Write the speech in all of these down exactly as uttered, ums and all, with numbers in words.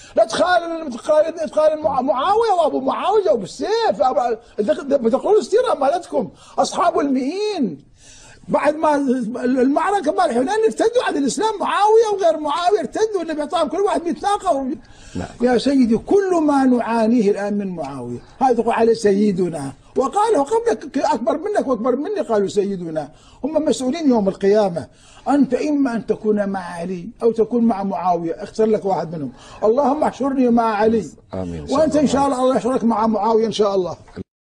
لا تخالن تخالن تخالن معاويه وابو معاويه وبالسيف. بتقولوا السيره مالتكم اصحاب المئين بعد ما المعركه مال حنين ارتدوا عن الاسلام، معاويه وغير معاويه ارتدوا، النبي اعطاهم كل واحد مئة ناقه. يا سيدي كل ما نعانيه الان من معاويه هذا تقول عليه سيدنا، وقاله قبلك اكبر منك واكبر مني قالوا سيدنا، هم مسؤولين يوم القيامه. انت اما ان تكون مع علي او تكون مع معاويه، اختر لك واحد منهم. اللهم احشرني مع علي امين، وانت ان شاء الله الله يحشرك مع معاويه ان شاء الله.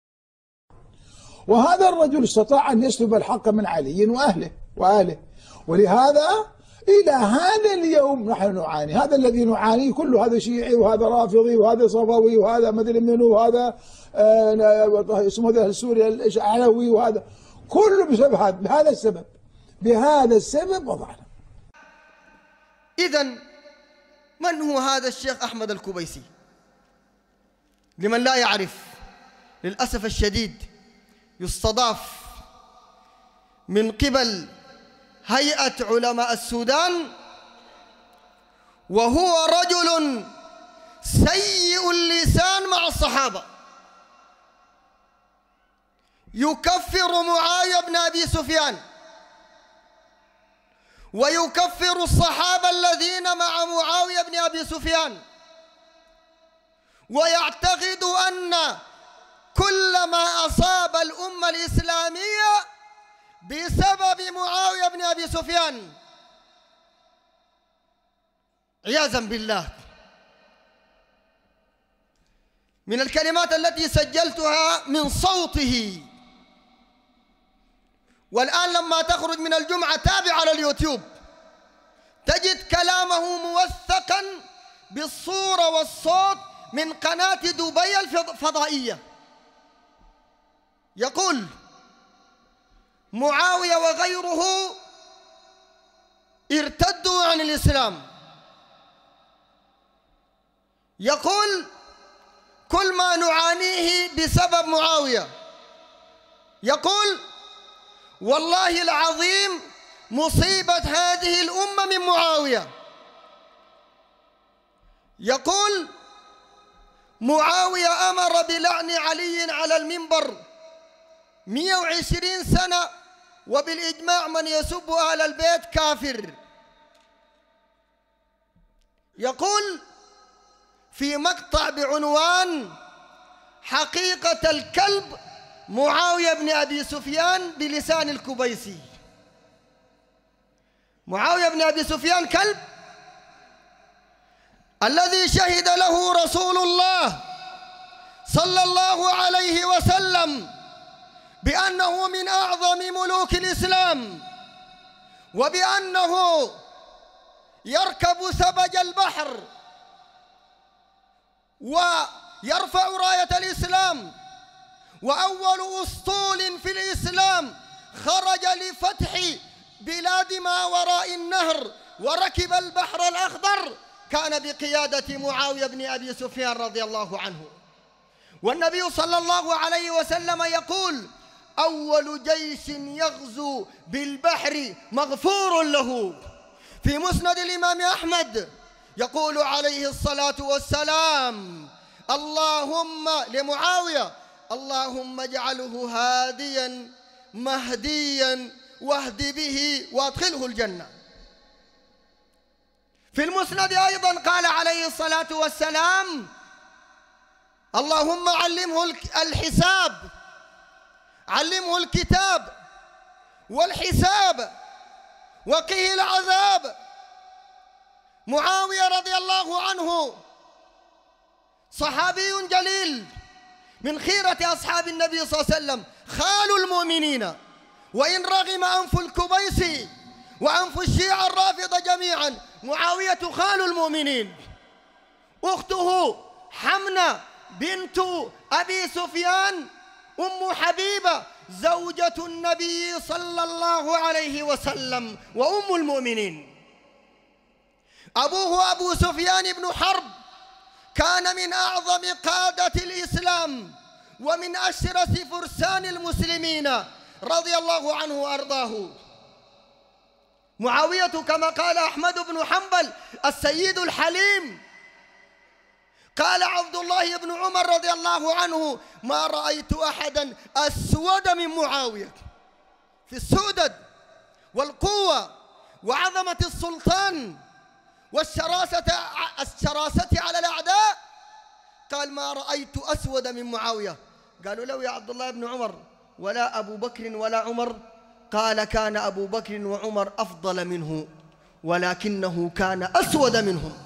وهذا الرجل استطاع أن يسلب الحق من علي وأهله وآله، ولهذا إلى هذا اليوم نحن نعاني. هذا الذي نعانيه كله، هذا شيعي وهذا رافضي وهذا صفوي وهذا مدري منو وهذا آه اسمه ذا سوريا الأعلوي، وهذا كله بسبب هذا، بهذا السبب، بهذا السبب وضعنا. إذن من هو هذا الشيخ أحمد الكبيسي؟ لمن لا يعرف، للأسف الشديد يستضاف من قبل هيئة علماء السودان، وهو رجل سيء اللسان مع الصحابة، يكفر معاوية بن أبي سفيان ويكفر الصحابة الذين مع معاوية بن أبي سفيان، ويعتقد أن كل ما أصاب الأمة الإسلامية بسبب معاوية بن أبي سفيان عياذا بالله. من الكلمات التي سجلتها من صوته، والآن لما تخرج من الجمعة تابع على اليوتيوب تجد كلامه موثقا بالصورة والصوت من قناة دبي الفضائية. يقول معاوية وغيره ارتدوا عن الإسلام، يقول كل ما نعانيه بسبب معاوية، يقول والله العظيم مصيبة هذه الأمة من معاوية، يقول معاوية أمر بلعن علي على المنبر مئة وعشرين سنة، وبالإجماع من يسب أهل البيت كافر. يقول في مقطع بعنوان حقيقة الكلب معاوية بن أبي سفيان بلسان الكبيسي. معاوية بن أبي سفيان كلب الذي شهد له رسول الله صلى الله عليه وسلم بأنه من أعظم ملوك الإسلام، وبأنه يركب سبج البحر ويرفع راية الإسلام، وأول أسطول في الإسلام خرج لفتح بلاد ما وراء النهر وركب البحر الأخضر كان بقيادة معاوية بن أبي سفيان رضي الله عنه. والنبي صلى الله عليه وسلم يقول أول جيش يغزو بالبحر مغفور له. في مسند الإمام أحمد يقول عليه الصلاة والسلام اللهم لمعاوية اللهم اجعله هاديا مهديا واهد به وادخله الجنة. في المسند أيضا قال عليه الصلاة والسلام اللهم علمه الحساب، علمه الكتاب والحساب وقه العذاب. معاوية رضي الله عنه صحابي جليل من خيرة أصحاب النبي صلى الله عليه وسلم، خال المؤمنين، وإن رغم أنف الكبيسي وأنف الشيعة الرافضة جميعا معاوية خال المؤمنين. أخته حمنة بنت أبي سفيان أم حبيبة زوجة النبي صلى الله عليه وسلم وأم المؤمنين. أبوه أبو سفيان بن حرب كان من أعظم قادة الإسلام ومن أشرس فرسان المسلمين رضي الله عنه وأرضاه. معاوية كما قال أحمد بن حنبل السيد الحليم، قال عبد الله بن عمر رضي الله عنه: ما رأيت أحدا أسود من معاوية في السؤدد والقوة وعظمة السلطان والشراسة الشراسة على الأعداء. قال: ما رأيت أسود من معاوية. قالوا له: يا عبد الله بن عمر، ولا أبو بكر ولا عمر؟ قال: كان أبو بكر وعمر أفضل منه، ولكنه كان أسود منهم.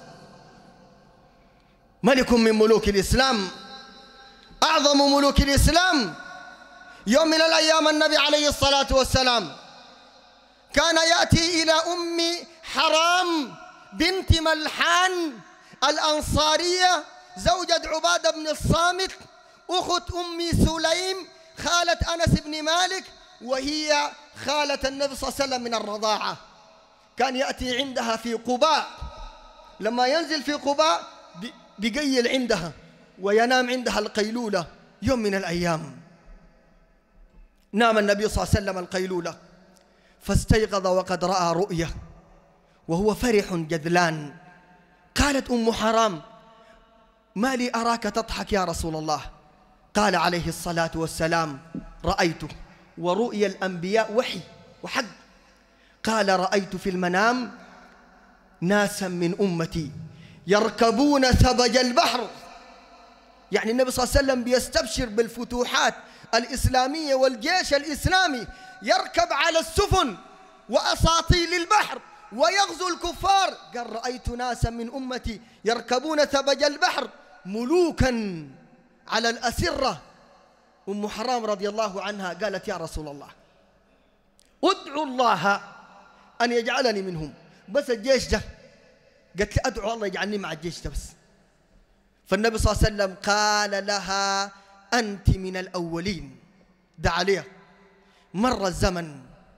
ملك من ملوك الإسلام، أعظم ملوك الإسلام. يوم من الأيام النبي عليه الصلاة والسلام كان يأتي إلى أم حرام بنت ملحان الأنصارية زوجة عبادة بن الصامت أخت أم سليم خالة أنس بن مالك، وهي خالة النبي صلى الله عليه وسلم من الرضاعة. كان يأتي عندها في قباء، لما ينزل في قباء بيقيل عندها وينام عندها القيلولة. يوم من الأيام نام النبي صلى الله عليه وسلم القيلولة، فاستيقظ وقد رأى رؤية وهو فرح جذلان. قالت أم حرام: ما لي أراك تضحك يا رسول الله؟ قال عليه الصلاة والسلام: رأيت، ورؤيا الأنبياء وحي وحق. قال: رأيت في المنام ناسا من أمتي يركبون ثبج البحر. يعني النبي صلى الله عليه وسلم بيستبشر بالفتوحات الإسلامية والجيش الإسلامي يركب على السفن وأساطيل البحر ويغزو الكفار. قال: رأيت ناسا من أمتي يركبون ثبج البحر ملوكا على الأسرة. أم حرام رضي الله عنها قالت: يا رسول الله، ادعو الله أن يجعلني منهم، بس الجيش ده. قالت لي: أدعو الله يجعلني مع الجيش ده بس. فالنبي صلى الله عليه وسلم قال لها: أنت من الأولين. دعا عليها. مر الزمن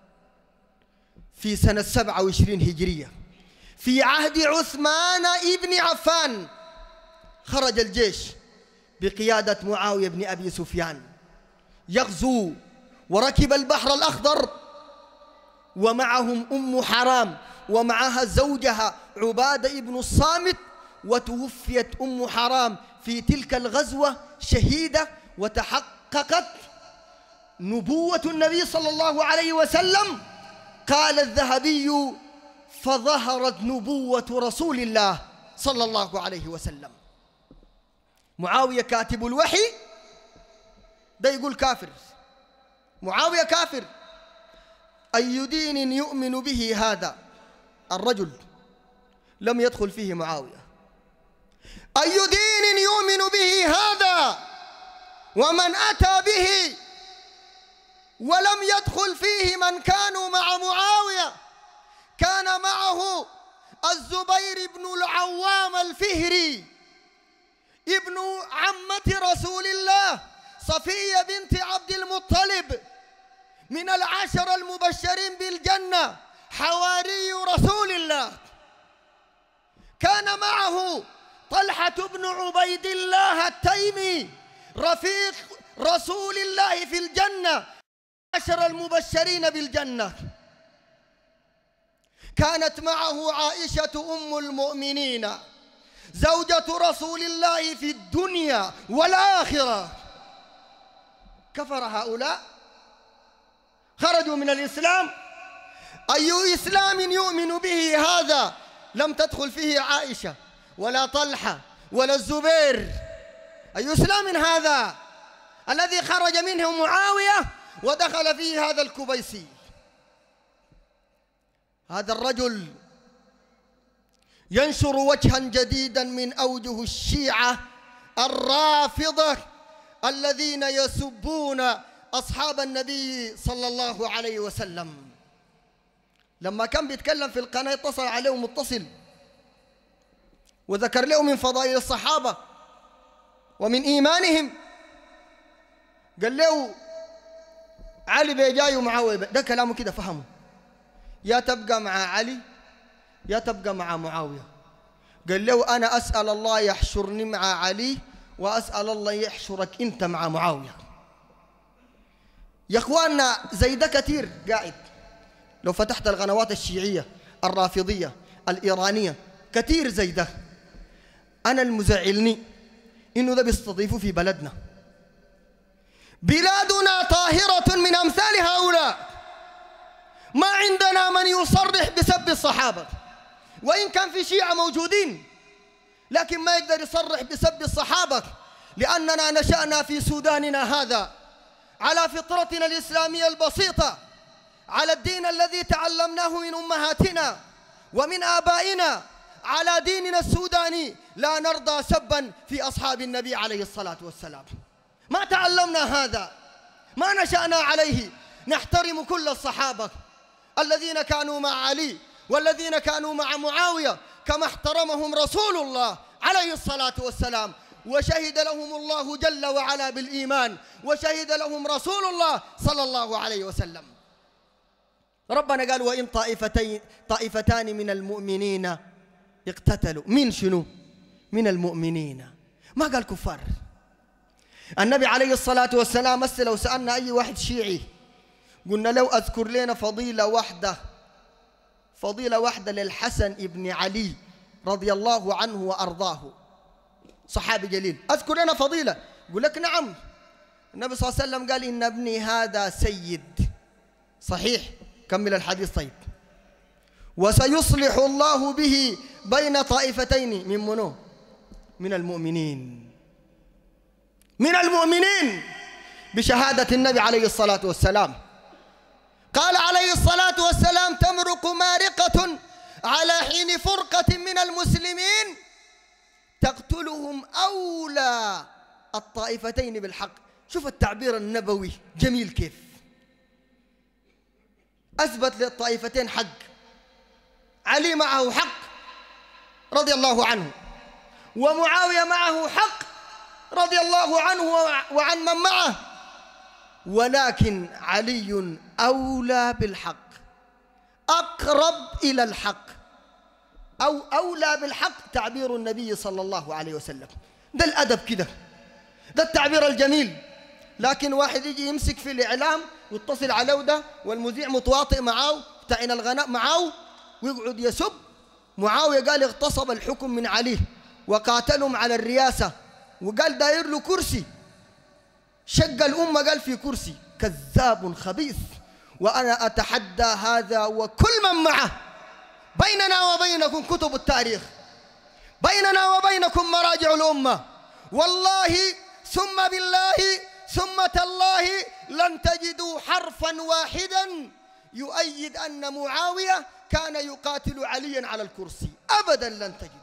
في سنة سبعة وعشرين هجرية في عهد عثمان ابن عفان خرج الجيش بقيادة معاوية بن أبي سفيان يغزو، وركب البحر الأخضر، ومعهم أم حرام ومعها زوجها عبادة بن الصامت. وتوفيت أم حرام في تلك الغزوة شهيدة، وتحققت نبوة النبي صلى الله عليه وسلم. قال الذهبي: فظهرت نبوة رسول الله صلى الله عليه وسلم. معاوية كاتب الوحي ده يقول كافر، معاوية كافر. أي دين يؤمن به هذا الرجل لم يدخل فيه معاوية؟ أي دين يؤمن به هذا ومن أتى به ولم يدخل فيه من كانوا مع معاوية؟ كان معه الزبير بن العوام الفهري ابن عمة رسول الله صفية بنت عبد المطلب من العشر المبشرين بالجنة، حواري رسول الله. كان معه طلحة بن عبيد الله التيمي رفيق رسول الله في الجنة، عشر المبشرين بالجنة. كانت معه عائشة أم المؤمنين زوجة رسول الله في الدنيا والآخرة. كفر هؤلاء، خرجوا من الإسلام. أي إسلام يؤمن به هذا لم تدخل فيه عائشة ولا طلحة ولا الزبير؟ أي إسلام هذا الذي خرج منه معاوية ودخل فيه هذا الكبيسي؟ هذا الرجل ينشر وجها جديدا من أوجه الشيعة الرافضة الذين يسبون أصحاب النبي صلى الله عليه وسلم. لما كان بيتكلم في القناة اتصل عليه متصل وذكر له من فضائل الصحابة ومن إيمانهم. قال له: علي بيجاي ومعاوية، ده كلامه كده فهمه، يا تبقى مع علي يا تبقى مع معاوية. قال له: أنا أسأل الله يحشرني مع علي وأسأل الله يحشرك أنت مع معاوية. يا إخواننا زي ده كتير قاعد، لو فتحت القنوات الشيعية الرافضية الإيرانية كتير زي ده. أنا المزعلني إنه ده بيستضيفوا في بلدنا. بلادنا طاهرة من أمثال هؤلاء، ما عندنا من يصرح بسب الصحابة، وإن كان في شيعة موجودين لكن ما يقدر يصرح بسب الصحابة، لأننا نشأنا في سوداننا هذا على فطرتنا الإسلامية البسيطة، على الدين الذي تعلمناه من أمهاتنا ومن آبائنا، على ديننا السوداني لا نرضى سبا في أصحاب النبي عليه الصلاة والسلام. ما تعلمنا هذا، ما نشأنا عليه. نحترم كل الصحابة الذين كانوا مع علي والذين كانوا مع معاوية كما احترمهم رسول الله عليه الصلاة والسلام، وشهد لهم الله جل وعلا بالإيمان، وشهد لهم رسول الله صلى الله عليه وسلم. ربنا قال: وإن طائفتين طائفتان من المؤمنين اقتتلوا. من شنو؟ من المؤمنين، ما قال كفار. النبي عليه الصلاة والسلام بس لو سألنا أي واحد شيعي قلنا لو أذكر لنا فضيلة واحدة فضيلة واحدة للحسن ابن علي رضي الله عنه وأرضاه، صحابي جليل، أذكر لنا فضيلة، يقول لك نعم. النبي صلى الله عليه وسلم قال: إن ابني هذا سيد. صحيح. كمل الحديث. طيب. وسيصلح الله به بين طائفتين من منو؟ من المؤمنين، من المؤمنين، بشهادة النبي عليه الصلاة والسلام. قال عليه الصلاة والسلام: تمرق مارقة على حين فرقة من المسلمين تقتلهم أولى الطائفتين بالحق. شوف التعبير النبوي جميل كيف، أثبت للطائفتين حق. علي معه حق رضي الله عنه، ومعاوية معه حق رضي الله عنه وعن من معه، ولكن علي أولى بالحق، أقرب إلى الحق، أو أولى بالحق، تعبير النبي صلى الله عليه وسلم. ده الأدب كده، ده التعبير الجميل. لكن واحد يجي يمسك في الإعلام ويتصل على ده، والمذيع متواطئ معاه تعين الغناء معاه، ويقعد يسب. معاوية قال اغتصب الحكم من علي وقاتلهم على الرياسة، وقال داير له كرسي، شق الأمة قال في كرسي. كذاب خبيث. وأنا أتحدى هذا وكل من معه. بيننا وبينكم كتب التاريخ، بيننا وبينكم مراجع الأمة، والله ثم بالله ثم تالله لن تجدوا حرفا واحدا يؤيد أن معاوية كان يقاتل عليا على الكرسي، أبدا لن تجدوا.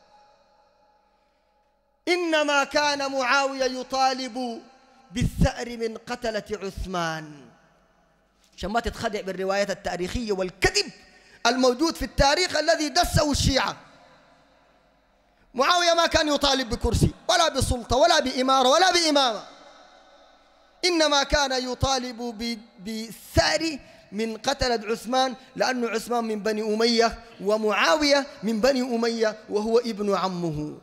إنما كان معاوية يطالب بالثأر من قتلة عثمان، عشان ما تتخدع بالروايات التاريخية والكذب الموجود في التاريخ الذي دسه الشيعة. معاوية ما كان يطالب بكرسي ولا بسلطة ولا بإمارة ولا بإمامة، إنما كان يطالب بالثأر من قتلة عثمان، لأن عثمان من بني أمية ومعاوية من بني أمية وهو ابن عمه.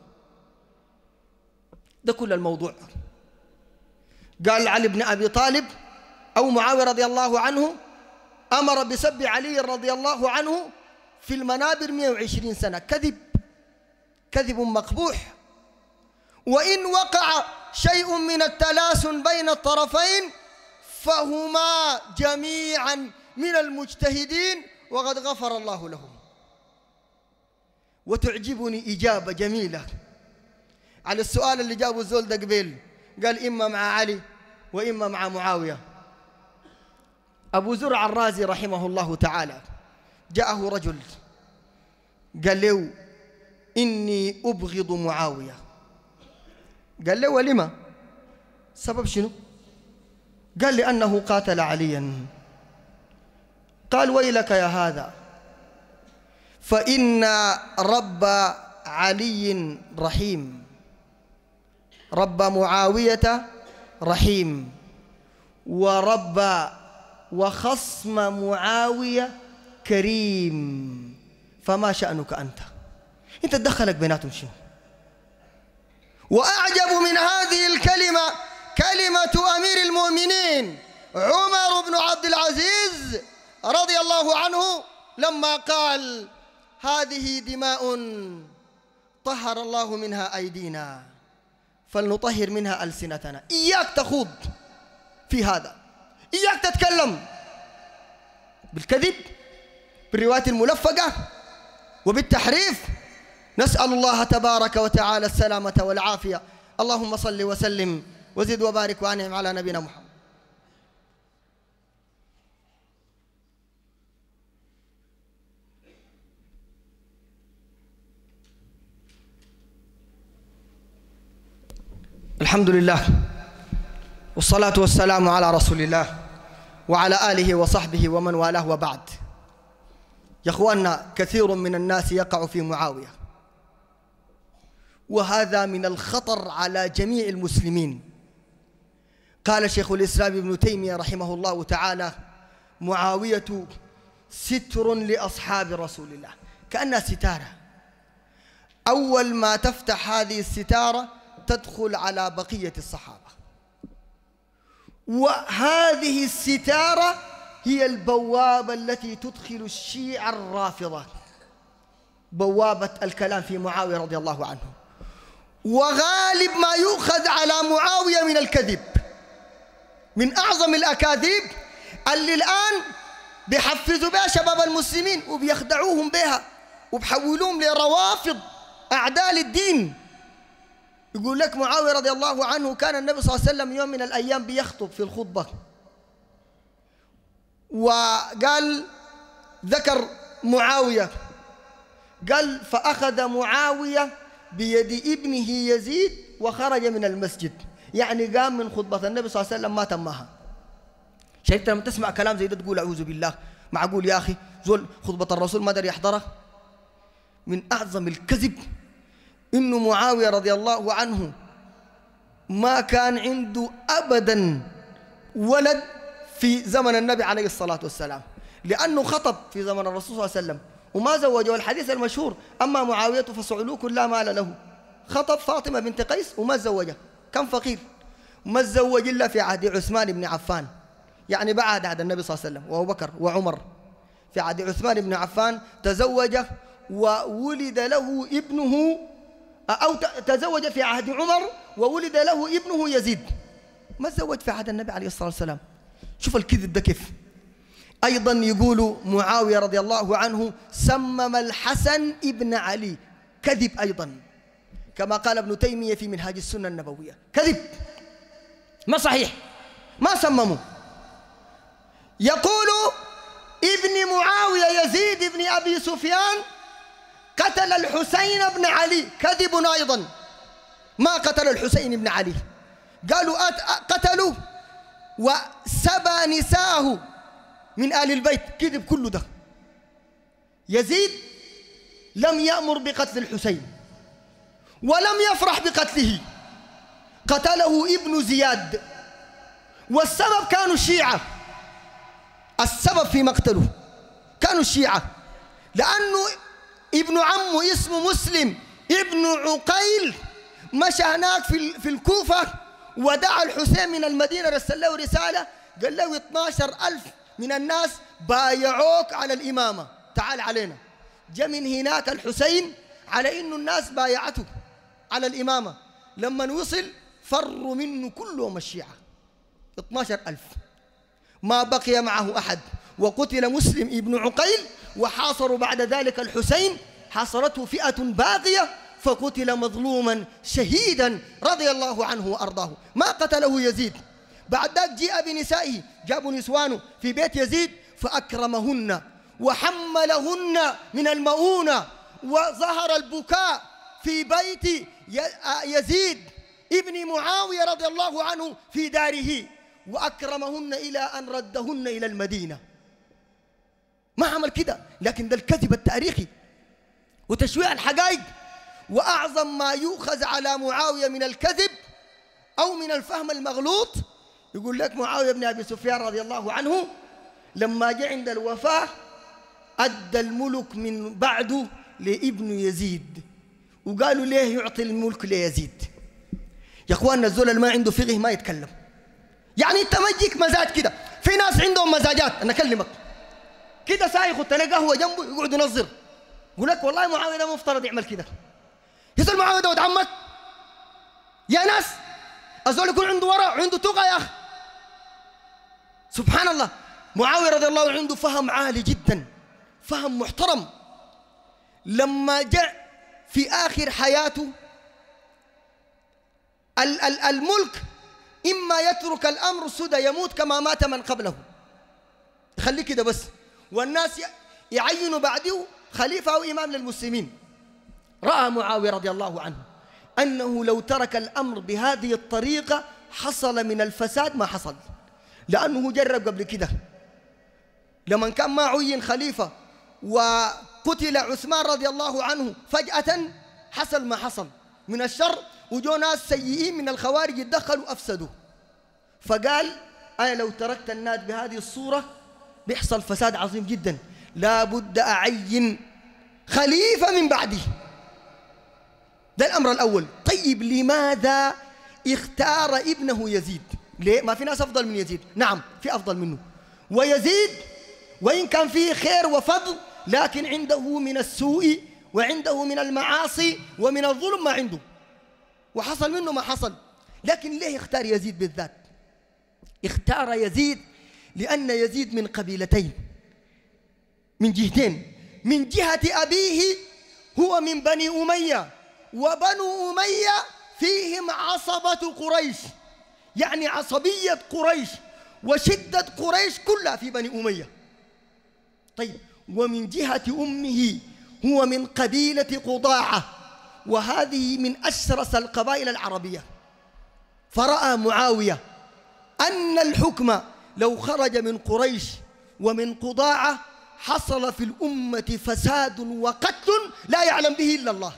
ده كل الموضوع. قال علي بن أبي طالب أو معاوية رضي الله عنه أمر بسب علي رضي الله عنه في المنابر مئة وعشرين سنة. كذب، كذب مقبوح. وإن وقع شيء من التلاسن بين الطرفين فهما جميعا من المجتهدين وقد غفر الله لهم. وتعجبني إجابة جميلة على السؤال اللي جابه الزول ده قبل، قال إما مع علي وإما مع معاوية. أبو زرع الرازي رحمه الله تعالى جاءه رجل قال له إني أبغض معاوية. قال له ولما؟ سبب شنو؟ قال لأنه قاتل عليا. قال ويلك يا هذا، فإن رب علي رحيم، رب معاوية رحيم، ورب وخصم معاوية كريم، فما شأنك أنت؟ أنت تدخلك بيناتهم شنو؟ وأعجب من هذه الكلمة كلمة أمير المؤمنين عمر بن عبد العزيز رضي الله عنه لما قال هذه دماء طهر الله منها أيدينا فلنطهر منها ألسنتنا. إياك تخوض في هذا، إياك تتكلم بالكذب، بالروايات الملفقة، وبالتحريف. نسأل الله تبارك وتعالى السلامة والعافية. اللهم صل وسلم وزد وبارك وأنعم على نبينا محمد. الحمد لله والصلاة والسلام على رسول الله وعلى آله وصحبه ومن والاه، وبعد. يا أخواننا، كثير من الناس يقع في معاوية، وهذا من الخطر على جميع المسلمين. قال شيخ الإسلام ابن تيمية رحمه الله تعالى: معاوية ستر لأصحاب رسول الله، كأنها ستارة. أول ما تفتح هذه الستارة تدخل على بقية الصحابة، وهذه الستارة هي البوابة التي تدخل الشيعة الرافضة، بوابة الكلام في معاوية رضي الله عنه. وغالب ما يؤخذ على معاوية من الكذب، من أعظم الأكاذيب اللي الآن بيحفزوا بها شباب المسلمين وبيخدعوهم بها وبحولوهم لروافض أعداء للدين. يقول لك معاوية رضي الله عنه كان النبي صلى الله عليه وسلم يوم من الأيام بيخطب في الخطبة، وقال ذكر معاوية، قال: فأخذ معاوية بيد ابنه يزيد وخرج من المسجد. يعني قام من خطبة النبي صلى الله عليه وسلم ما تمها. شايف لما تسمع كلام زي ده تقول أعوذ بالله، معقول يا أخي زول خطبة الرسول ما دار يحضرها؟ من أعظم الكذب إنه معاوية رضي الله عنه ما كان عنده أبدا ولد في زمن النبي عليه الصلاة والسلام، لأنه خطب في زمن الرسول صلى الله عليه وسلم وما زوجه. الحديث المشهور: أما معاوية فصعلوك لا مال له. خطب فاطمة بنت قيس وما زوجها، كان فقير، ما تزوج إلا في عهد عثمان بن عفان، يعني بعد عهد النبي صلى الله عليه وسلم، وأبو بكر وعمر. في عهد عثمان بن عفان تزوج وولد له ابنه، أو تزوج في عهد عمر وولد له ابنه يزيد. ما تزوج في عهد النبي عليه الصلاة والسلام. شوف الكذب ده كيف. أيضا يقول معاوية رضي الله عنه سمم الحسن ابن علي، كذب أيضا، كما قال ابن تيمية في منهاج السنة النبوية، كذب ما صحيح، ما سممه. يقول ابن معاوية يزيد بن أبي سفيان قتل الحسين بن علي، كذب أيضا، ما قتل الحسين بن علي. قالوا قتلوا وسبى نساءه من آل البيت، كذب كله ده. يزيد لم يأمر بقتل الحسين ولم يفرح بقتله، قتله ابن زياد، والسبب كانوا الشيعة. السبب في مقتله كانوا الشيعة، لأنه ابن عمه اسمه مسلم ابن عقيل مشى هناك في في الكوفة ودعا الحسين من المدينة، رسل له رسالة قال له اثني عشر ألف من الناس بايعوك على الإمامة، تعال علينا. جاء من هناك الحسين على إنه الناس بايعته على الإمامة، لما وصل فروا منه كلهم الشيعة اثني عشر ألف، ما بقي معه أحد، وقتل مسلم ابن عقيل. وحاصروا بعد ذلك الحسين، حاصرته فئة باغية فقتل مظلوما شهيدا رضي الله عنه وأرضاه، ما قتله يزيد. بعد ذلك جاء بنسائه، جابوا نسوانه في بيت يزيد فأكرمهن وحملهن من المؤونة، وظهر البكاء في بيت يزيد ابن معاوية رضي الله عنه في داره، وأكرمهن إلى أن ردهن إلى المدينة. ما عمل كده، لكن ده الكذب التاريخي وتشويه الحقائق. وأعظم ما يؤخذ على معاوية من الكذب أو من الفهم المغلوط، يقول لك معاوية بن أبي سفيان رضي الله عنه لما جاء عند الوفاة أدى الملك من بعده لابن يزيد، وقالوا ليه يعطي الملك ليزيد؟ يا أخواننا الزول اللي ما عنده فقه ما يتكلم. يعني أنت ما يجيك مزاج كده، في ناس عندهم مزاجات، أنا أكلمك كده سايخ وتلاقي قهوة جنبه يقعد ينظر، يقول لك والله معاوية ده مفترض يعمل كده. يسأل معاوية ده ود عمك يا ناس الزول يكون عنده ورع وعنده تقى يا أخي. سبحان الله. معاوية رضي الله عنه عنده فهم عالي جدا، فهم محترم. لما جاء في آخر حياته الملك إما يترك الأمر سدى يموت كما مات من قبله، خليه كده بس، والناس يعينوا بعده خليفة أو إمام للمسلمين. رأى معاوية رضي الله عنه أنه لو ترك الأمر بهذه الطريقة حصل من الفساد ما حصل، لأنه جرب قبل كده لما كان ما عين خليفة وقتل عثمان رضي الله عنه فجأة، حصل ما حصل من الشر، وجو ناس سيئين من الخوارج يتدخلوا أفسدوا. فقال أنا لو تركت الناس بهذه الصورة بيحصل فساد عظيم جدا، لا بد أعين خليفة من بعدي. ده الأمر الأول. طيب لماذا اختار ابنه يزيد؟ ليه؟ ما في ناس أفضل من يزيد؟ نعم في أفضل منه، ويزيد وإن كان فيه خير وفضل لكن عنده من السوء وعنده من المعاصي ومن الظلم ما عنده، وحصل منه ما حصل. لكن ليه اختار يزيد بالذات؟ اختار يزيد لأن يزيد من قبيلتين، من جهتين. من جهة أبيه هو من بني أمية، وبنو أمية فيهم عصبة قريش، يعني عصبية قريش وشدة قريش كلها في بني أمية. طيب ومن جهة أمه هو من قبيلة قضاعة، وهذه من أشرس القبائل العربية. فرأى معاوية أن الحكم لو خرج من قريش ومن قضاعة حصل في الأمة فساد وقتل لا يعلم به إلا الله.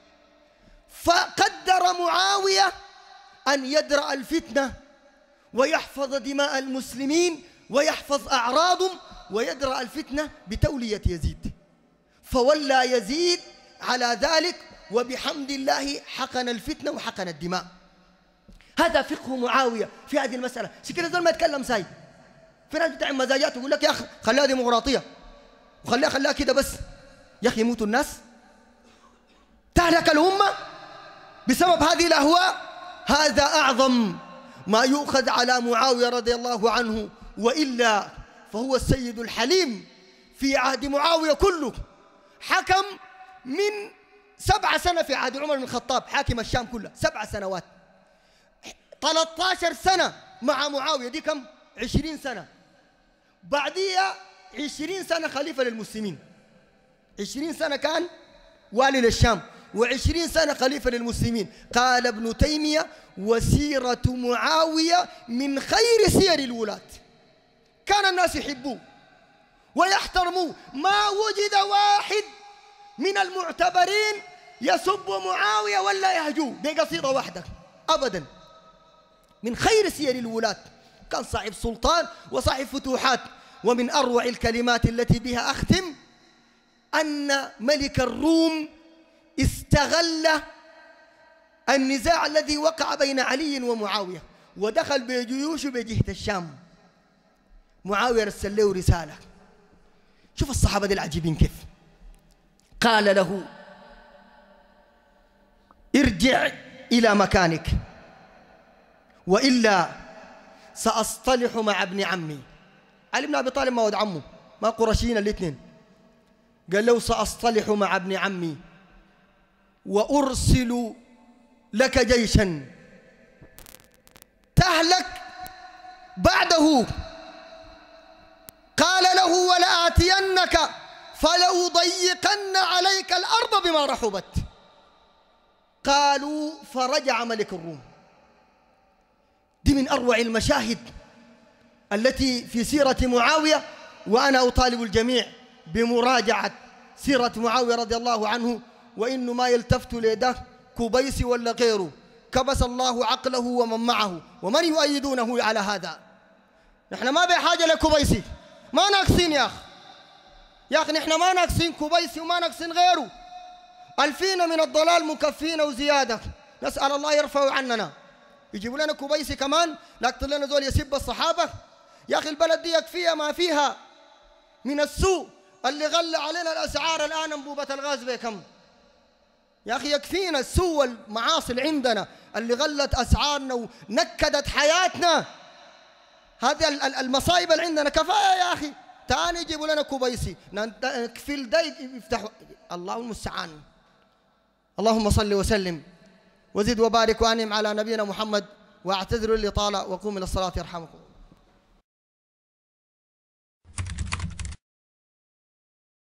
فقدر معاوية أن يدرأ الفتنة ويحفظ دماء المسلمين ويحفظ أعراضهم ويدرأ الفتنة بتولية يزيد. فولى يزيد على ذلك، وبحمد الله حقن الفتنة وحقن الدماء. هذا فقه معاوية في هذه المسألة. شكل زول ما يتكلم ساي، في ناس بتاع مزاجات يقول لك يا أخي خليها ديمقراطية وخليها خليها كده بس. يا أخي يموتوا الناس، تهلك الأمة بسبب هذه الأهواء. هذا أعظم ما يؤخذ على معاوية رضي الله عنه، وإلا فهو السيد الحليم في عهد معاوية كله. حكم من سبع سنة في عهد عمر بن الخطاب، حاكم الشام كلها سبع سنوات. ثلاثة عشر سنة مع معاوية، دي كم؟ عشرين سنة. بعديها عشرين سنة خليفة للمسلمين، عشرين سنة كان والي للشام، وعشرين سنة خليفة للمسلمين. قال ابن تيمية وسيرة معاوية من خير سير الولاة. كان الناس يحبوه ويحترموه، ما وجد واحد من المعتبرين يسب معاوية ولا يهجوه بقصيدة واحدة أبدا. من خير سير الولاة، كان صاحب سلطان وصاحب فتوحات. ومن أروع الكلمات التي بها أختم أن ملك الروم استغل النزاع الذي وقع بين علي ومعاوية ودخل بجيوش بجهة الشام. معاوية رسل له رسالة، شوف الصحابة دي العجيبين كيف. قال له ارجع إلى مكانك وإلا سأصطلح مع ابن عمي. علي بن أبي طالب ما ولد عمه، ما قرشيين الاثنين. قال له سأصطلح مع ابن عمي وأرسل لك جيشا تهلك بعده. قال له ولآتينك فلأضيقن عليك الأرض بما رحبت. قالوا فرجع ملك الروم. دي من أروع المشاهد التي في سيرة معاوية، وأنا أطالب الجميع بمراجعة سيرة معاوية رضي الله عنه، وإنه ما يلتفت ليده كبيس ولا غيره. كبس الله عقله ومن معه ومن يؤيدونه على هذا. نحن ما بحاجة لكبيسي، ما ناقصين يا أخي. يا أخي نحن ما ناقصين كبيسي وما ناقصين غيره. ألفين من الضلال مكفين وزيادة، نسأل الله يرفع عننا. يجيبوا لنا كبيسي كمان، لكن لنا زول يسب الصحابة. يا أخي البلد دي يكفيها ما فيها من السوء اللي غلى علينا الأسعار الآن. أنبوبة الغاز بكم يا أخي؟ يكفينا السوء والمعاصي اللي عندنا. اللي غلت أسعارنا ونكدت حياتنا. هذه المصايب اللي عندنا كفاية يا أخي. تاني يجيبوا لنا كوبيسي في الديك يفتحوا. الله المستعان. اللهم صل وسلم وزد وبارك وانعم على نبينا محمد. واعتذروا للإطالة وقوموا إلى الصلاة يرحمكم.